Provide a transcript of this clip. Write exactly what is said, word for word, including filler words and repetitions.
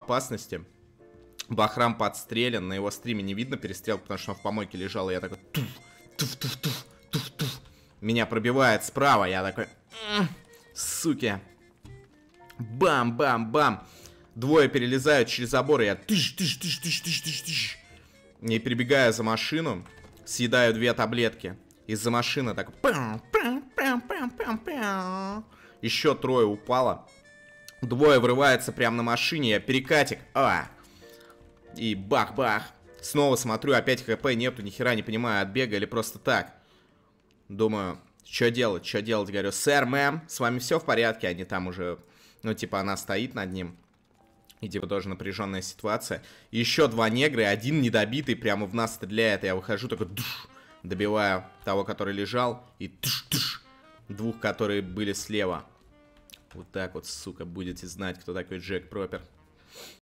опасности. Бахрам подстрелен, на его стриме не видно перестрелку, потому что он в помойке лежал, и я такой... Туф, туф, туф, туф, туф, туф. Меня пробивает справа, я такой... Суки. Бам-бам-бам. Двое перелезают через забор, и я... Тыш, тыш, тыш, тыш, тыш, тыш, тыш. И перебегаю за машину, съедаю две таблетки. Из-за машины так... Еще трое упало. Двое врываются прямо на машине, я перекатик. А! И бах-бах. Снова смотрю, опять хп нету, нихера не понимаю, отбега или просто так. Думаю, что делать, что делать? Говорю, сэр, мэм, с вами все в порядке? Они там уже, ну типа она стоит над ним. И типа тоже напряженная ситуация. Еще два негра, один недобитый прямо в нас стреляет. Я выхожу, такой душ, добиваю того, который лежал. И туш-туш, двух, которые были слева. Вот так вот, сука, будете знать, кто такой Джек Пропер.